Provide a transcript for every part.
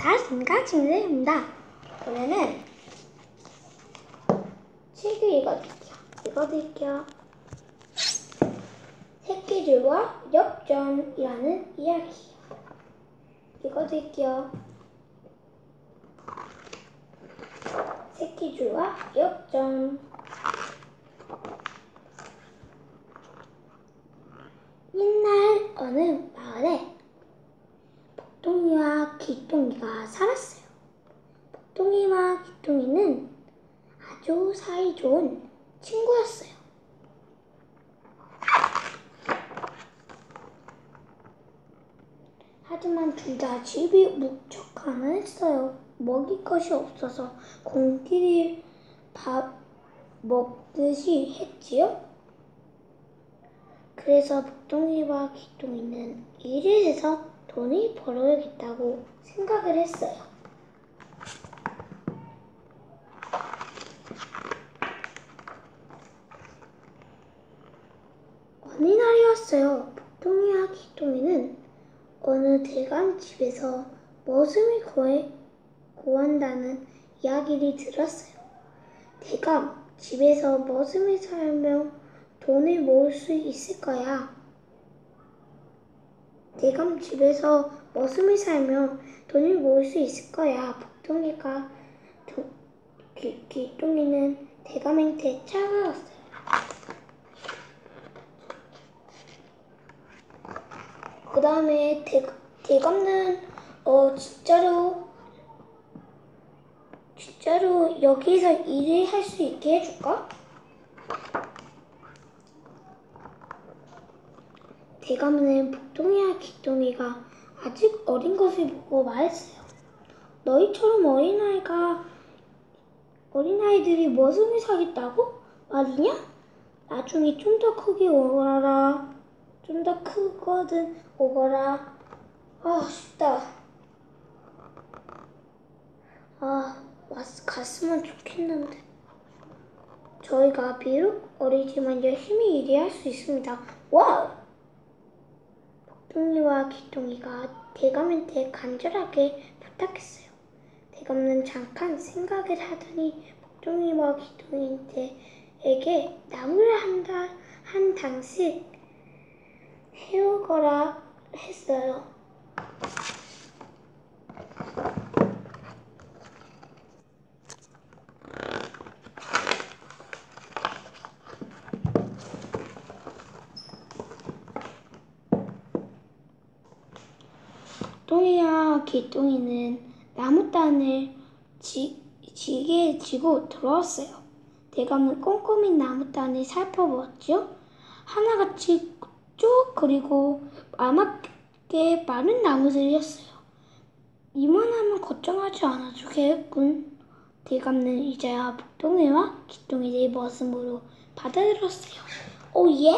반갑습니다. 친구들입니다. 오늘은 책을 읽어드릴게요. 새끼줄과 역전이라는 이야기 읽어드릴게요. 새끼줄과 역전. 옛날 어느 마을에 복동이와 귀동이가 살았어요. 복동이와 귀동이는 아주 사이좋은 친구였어요. 하지만 둘 다 집이 무척 가난했어요. 먹을 것이 없어서 공끼리 밥 먹듯이 했지요. 그래서 복동이와 귀동이는 일을 해서 돈을 벌어야겠다고 생각을 했어요. 어느 날이었어요. 복동이와 귀동이는 어느 대감 집에서 머슴을 구한다는 이야기를 들었어요. 대감, 집에서 머슴을 살면 돈을 모을 수 있을 거야. 대감, 집에서 머슴을 살면 돈을 모을 수 있을 거야. 복동이가 귀동이는 대감한테 차가웠어요. 그 다음에 대감은 진짜로 여기서 일을 할 수 있게 해줄까? 대감은 복동이와 귀동이가 아직 어린 것을 보고 말했어요. 너희처럼 어린아이들이 머슴을 사겠다고? 말이냐? 나중에 좀 더 크게 오거라. 좀 더 크거든 오거라. 쉽다. 갔으면 좋겠는데. 저희가 비록 어리지만 열심히 일할 수 있습니다. 와우! 복동이와 귀동이가 대감한테 간절하게 부탁했어요. 대감은 잠깐 생각을 하더니 복동이와 귀동이에게 나무를 한 당씩 해오거라 했어요. 복동이와 귀동이는 나무단을 지게 지고 돌아왔어요. 대감은 꼼꼼히 나무단을 살펴보았죠. 하나같이 쭉 그리고 알맞게 마른 나무들이었어요. 이만하면 걱정하지 않아도 되겠군. 대감은 이제야 복동이와 귀동이의 머슴으로 받아들였어요. 오 예!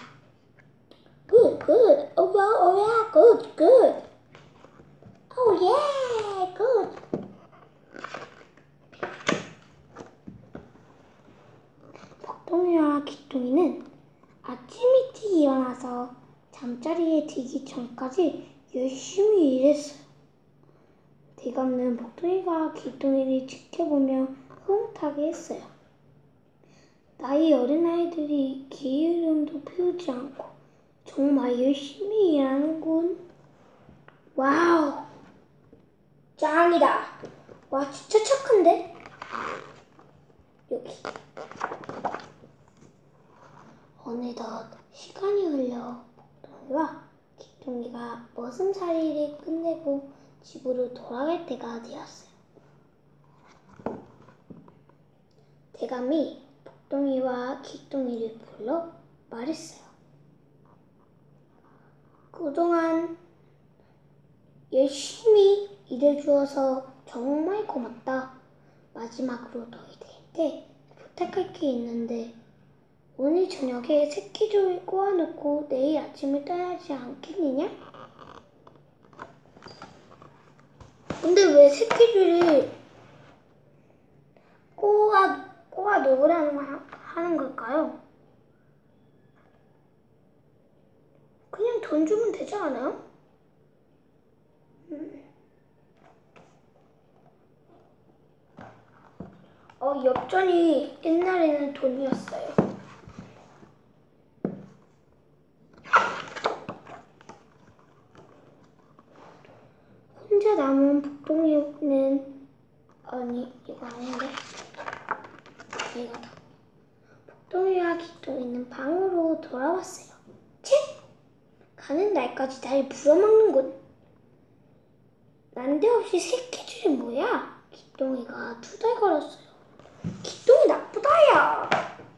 굿! 오 야! 굿! 오 예! 굿! 복동이와 귀동이는 아침 일찍 일어나서 잠자리에 들기 전까지 열심히 일했어요. 대감은 복동이가 귀동이를 지켜보며 흐뭇하게 했어요. 나이 어린 아이들이 게으름도 피우지 않고 정말 열심히 일하는군. 와우! 짱이다! 와, 진짜 착한데? 여기. 어느덧 시간이 흘러 복동이와 귀동이가 머슴살이를 끝내고 집으로 돌아갈 때가 되었어요. 대감이 복동이와 귀동이를 불러 말했어요. 그동안 열심히 일해주어서 정말 고맙다. 마지막으로 너희들한테 부탁할 게 있는데 오늘 저녁에 새끼줄을 꼬아놓고 내일 아침에 떠나지 않겠느냐? 근데 왜 새끼줄을 꼬아 놓으라는 하는 걸까요? 그냥 돈 주면 되지 않아요? 엽전이 옛날에는 돈이었어요. 혼자 남은 복동이는 아니 이거 아닌데 이거다. 복동이와 기동이는 방으로 돌아왔어요. 쳇! 가는 날까지 날 부려먹는군. 난데없이 새끼줄이 뭐야? 기동이가 투덜거렸어요. 기동이 나쁘다야.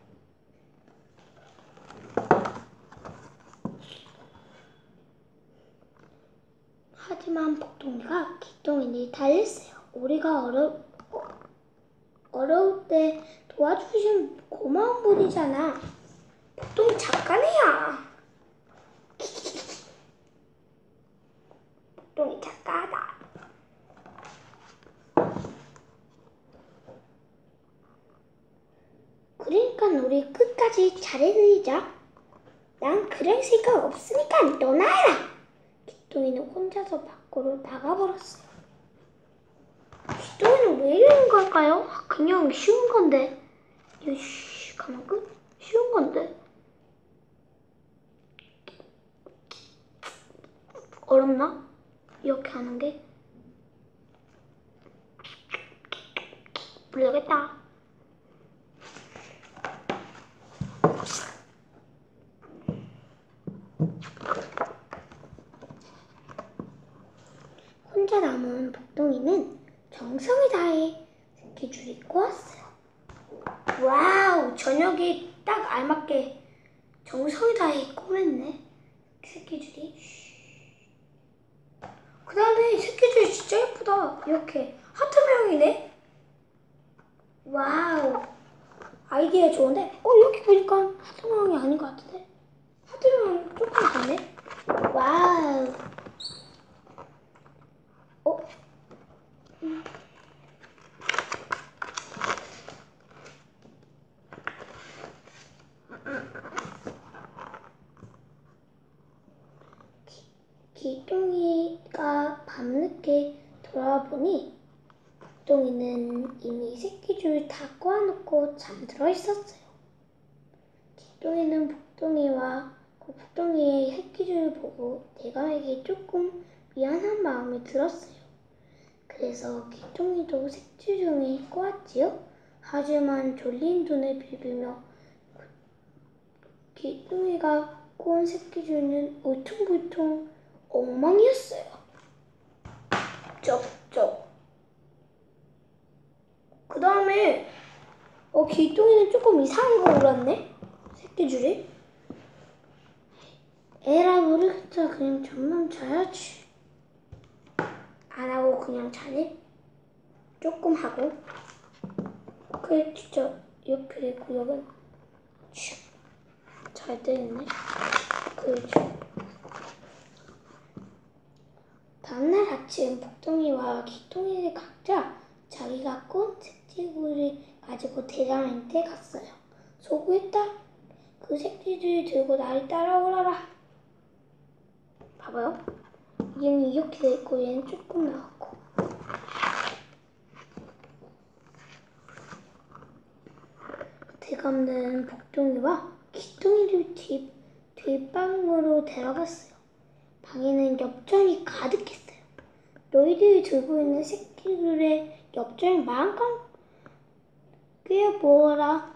하지만 복동이가 기동이를 달랬어요. 우리가 어려울 때 도와주신 고마운 분이잖아. 복동이 착한 애야. 복동이 착하다. 그러니까 우리 끝까지 잘해드리자. 난 그럴 생각 없으니까 너나 해라. 기동이는 혼자서 밖으로 나가버렸어요. 기동이는 왜 이러는 걸까요? 그냥 쉬운 건데. 가만 쉬운 건데. 어렵나? 이렇게 하는 게? 모르겠다. 혼자 남은 복동이는 정성을 다해 새끼줄이 꼬았어요. 와우, 저녁이 딱 알맞게 정성을 다해 꼬맸네. 새끼줄이. 그 다음에 새끼줄이 진짜 예쁘다. 이렇게 하트 모양이네. 와우, 아이디어 좋은데? 이렇게 보니까 하트 모양이 아닌 것 같은데? 하트 모양 조금 같네. 와우. 기동이가 밤늦게 돌아보니 복동이는 이미 새끼줄 다 꼬아놓고 잠들어 있었어요. 기동이는 복동이의 새끼줄을 보고 대감에게 조금 미안한 마음이 들었어요. 그래서 기동이도 새끼줄을 꼬았지요. 하지만 졸린 눈을 비비며 기동이가 꼬은 새끼줄은 울퉁불퉁 엉망이었어요. 쩝쩝. 그 다음에 기동이는 조금 이상한 거 울었네? 새끼줄이. 에라 모르겠다. 그냥 잠만 자야지. 안 하고 그냥 자네? 조금 하고. 그래 진짜 이렇게 됐고 여긴 잘 되겠네. 그렇지. 다음날 아침 복동이와 기동이는 각자 자기가 꼰 새끼줄을 가지고 대장한테 갔어요. 소구했다. 그 새끼줄 들고 나를 따라오라라. 봐봐요. 얘는 이렇게 돼 있고 얘는 조금 나왔고. 대감은 복동이와 기동이를 뒷방으로 데려갔어요. 방에는 엽전이 가득했어요. 너희들이 들고 있는 새끼들의 엽전을 마음껏 꿰어보아라.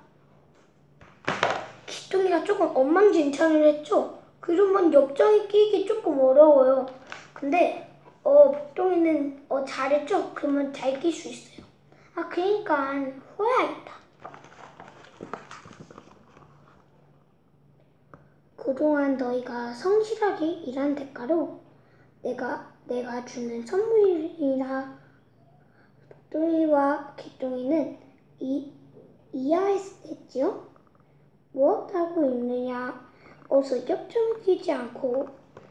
기동이가 조금 엉망진창을 했죠. 그러면 엽전이 끼기 조금 어려워요. 근데 복동이는 잘했죠. 그러면 잘 낄 수 있어요. 그러니까 후회하겠다. 그동안 너희가 성실하게 일한 대가로 내가 주는 선물이라. 복동이와 기동이는 이해했지요? 무엇 하고 있느냐? 어서 엽전을 끼지 않고.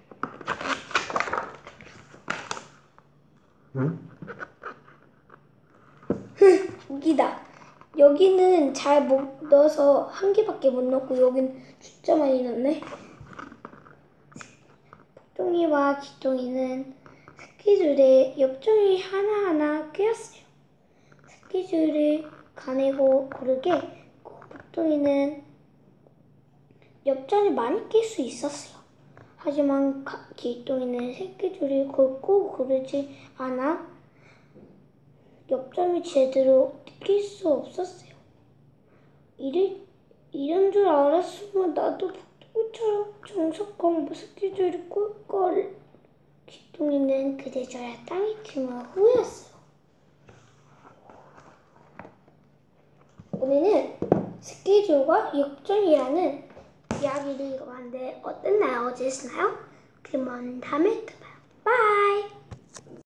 응? 웃기다. 여기는 잘 못 넣어서 한 개밖에 못 넣고 여긴 진짜 많이 넣네. 복동이와 기동이는 새끼줄에 엽전이 하나하나 꿰었어요. 새끼줄을 간에 고르게 복동이는 엽전을 많이 낄 수 있었어요. 하지만 길동이는 새끼줄이 굵고 고르지 않아 엽전을 제대로 낄 수 없었어요. 이런 줄 알았으면 나도 복동이처럼 정석한 새끼줄이 꿀걸. 길동이는 그제서야 땅에 침을 후회했어요. 우리는 새끼줄과 엽전이라는 이야기를 읽어봤는데 어땠나요? 어땠나요? 그러면 다음에 또 봐요. 바이!